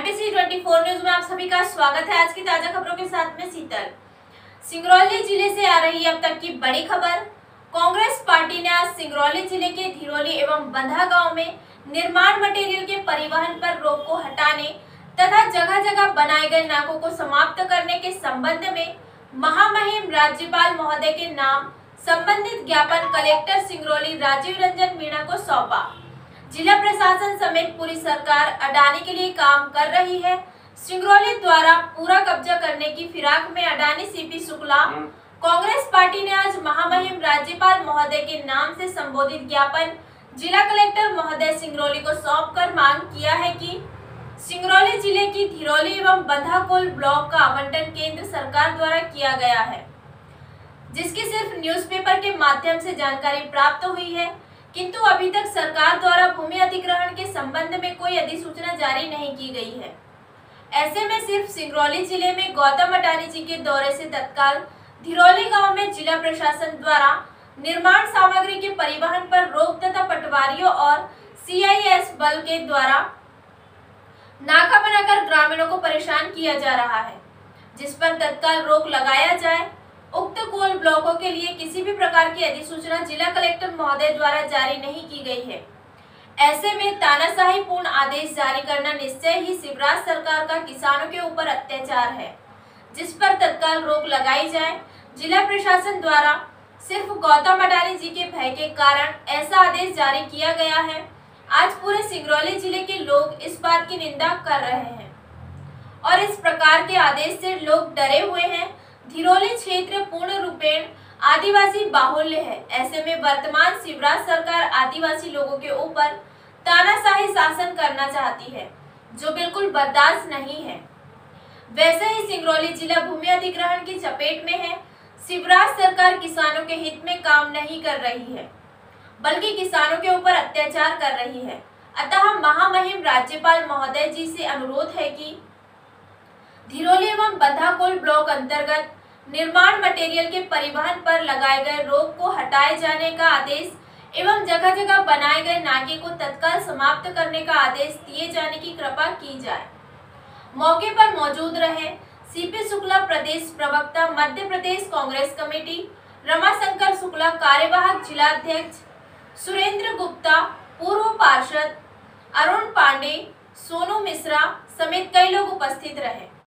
MPC 24 news में आप सभी का स्वागत है। आज की ताजा खबरों के साथ में शीतल। सिंगरौली जिले से आ रही अब तक की बड़ी खबर। कांग्रेस पार्टी ने आज सिंगरौली जिले के धिरोली एवं बंधा गांव में निर्माण मटेरियल के परिवहन पर रोक को हटाने तथा जगह जगह बनाए गए नाकों को समाप्त करने के संबंध में महामहिम राज्यपाल महोदय के नाम संबंधित ज्ञापन कलेक्टर सिंगरौली राजीव रंजन मीणा को सौंपा। जिला प्रशासन समेत पूरी सरकार अडानी के लिए काम कर रही है। सिंगरौली द्वारा पूरा कब्जा करने की फिराक में अडानी सीपी शुक्ला कांग्रेस पार्टी ने आज महामहिम राज्यपाल महोदय के नाम से संबोधित ज्ञापन जिला कलेक्टर महोदय सिंगरौली को सौंपकर मांग किया है कि सिंगरौली जिले की धिरोली एवं बंधाकोल ब्लॉक का आवंटन केंद्र सरकार द्वारा किया गया है, जिसकी सिर्फ न्यूज़पेपर के माध्यम से जानकारी प्राप्त हुई है, किंतु अभी तक सरकार द्वारा भूमि अधिग्रहण के संबंध में कोई अधिसूचना जारी नहीं की गई है। ऐसे में सिर्फ सिंगरौली जिले में गौतम अडानी जी के दौरे से तत्काल धिरोली गांव में जिला प्रशासन द्वारा निर्माण सामग्री के परिवहन पर रोक तथा पटवारियों और सीआईएस बल के द्वारा नाका बनाकर ग्रामीणों को परेशान किया जा रहा है, जिस पर तत्काल रोक लगाया जाए। उक्त कोल ब्लॉकों के लिए किसी भी प्रकार की अधिसूचना जिला कलेक्टर महोदय द्वारा जारी नहीं की गई है। ऐसे में तानाशाही पूर्ण आदेश जारी करना निश्चय ही शिवराज सरकार का किसानों के ऊपर अत्याचार है, जिस पर तत्काल रोक लगाई जाए। जिला प्रशासन द्वारा सिर्फ गौतम अडानी जी के भय के कारण ऐसा आदेश जारी किया गया है। आज पूरे सिंगरौली जिले के लोग इस बात की निंदा कर रहे हैं और इस प्रकार के आदेश से लोग डरे हुए हैं। धिरोली क्षेत्र पूर्ण रूपेण आदिवासी बाहुल्य है। ऐसे में वर्तमान शिवराज सरकार आदिवासी लोगों के ऊपर तानाशाही शासन करना चाहती है, जो बिल्कुल बर्दाश्त नहीं है। वैसे ही सिंगरौली जिला भूमि अधिग्रहण की चपेट में है। शिवराज सरकार किसानों के हित में काम नहीं कर रही है, बल्कि किसानों के ऊपर अत्याचार कर रही है। अतः महामहिम राज्यपाल महोदय जी से अनुरोध है कि धिरोली एवं बंधाकोल ब्लॉक अंतर्गत निर्माण मटेरियल के परिवहन पर लगाए गए रोक को हटाए जाने का आदेश एवं जगह जगह बनाए गए नाके को तत्काल समाप्त करने का आदेश दिए जाने की कृपा की जाए। मौके पर मौजूद रहे सीपी शुक्ला प्रदेश प्रवक्ता मध्य प्रदेश कांग्रेस कमेटी, रमाशंकर शुक्ला कार्यवाहक जिलाध्यक्ष, सुरेंद्र गुप्ता पूर्व पार्षद, अरुण पांडे, सोनू मिश्रा समेत कई लोग उपस्थित रहे।